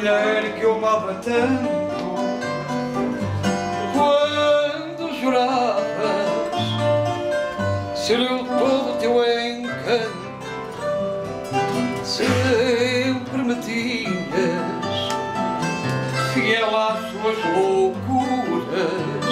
mulher que eu amava tanto, quando juravas ser eu todo teu encanto, sempre me tinhas fiel às tuas loucuras.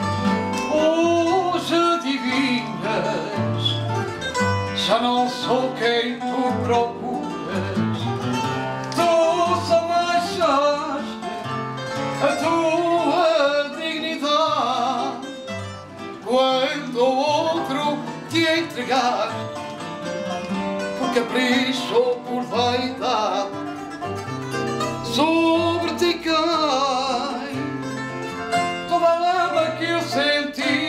Hoje adivinhas, já não sou quem tu procuras. Tu só baixaste a tua dignidade quando ao outro te entregaste, por capricho ou por vaidade. Sobre ti cai toda a lama que eu senti,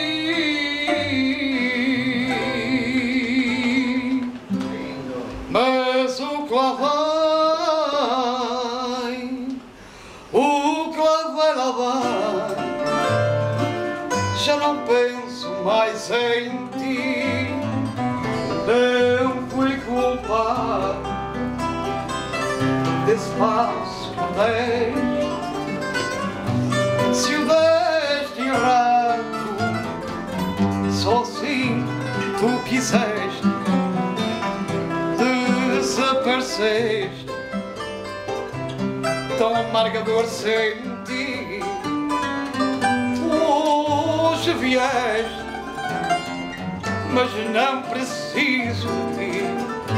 mas o que lá vai, já não penso mais em ti. Não fui culpado desse passo que deste, se o deste errado, só assim tu quiseste, desapareceste, tão amarga dor senti. Hoje vieste, mas não preciso de ti.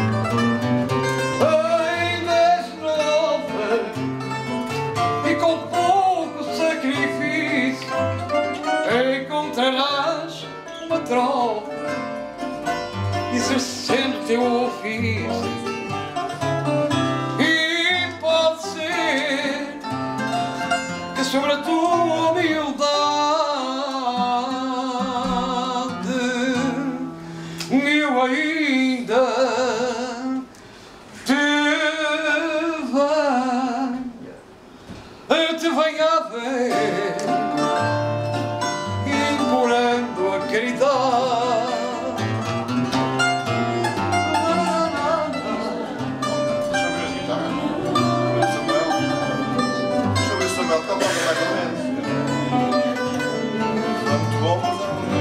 Ainda és nova e com pouco sacrifício encontrarás uma troca, exercendo teu ofício. E pode ser que sobre a tua humildade eu ainda te venha a ver, implorando a caridade. Deixa eu ver o Samuel, que ele toca mais ou menos. Não é muito bom, mas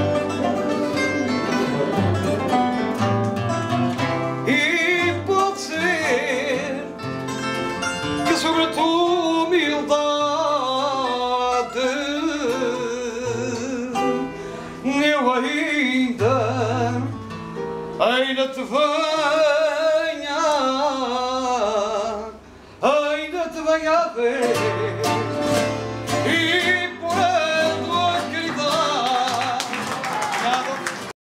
sobre a tua humildade eu ainda te venha a ver.